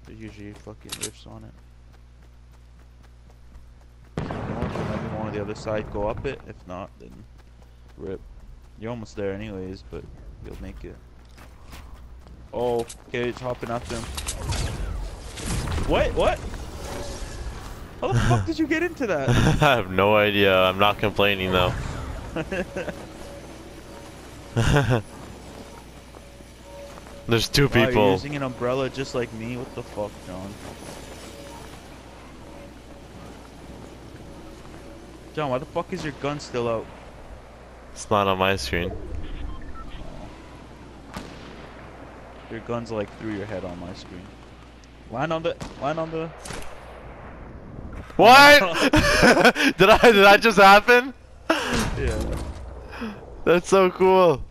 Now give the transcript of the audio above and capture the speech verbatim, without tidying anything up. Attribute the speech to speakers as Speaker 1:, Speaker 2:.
Speaker 1: There's usually fucking rifts on it. Maybe one on the other side, go up it. If not, then rip. You're almost there anyways, but you'll make it. Oh, okay, it's hopping after him. What? What? How the fuck did you get into that?
Speaker 2: I have no idea. I'm not complaining though. There's two
Speaker 1: Wow,
Speaker 2: people.
Speaker 1: you're using an umbrella just like me? What the fuck, John? John, why the fuck is your gun still out?
Speaker 2: It's not on my screen.
Speaker 1: Your gun's like through your head on my screen. Land on the, land on the.
Speaker 2: What? did I? Did that just happen?
Speaker 1: Yeah.
Speaker 2: That's so cool.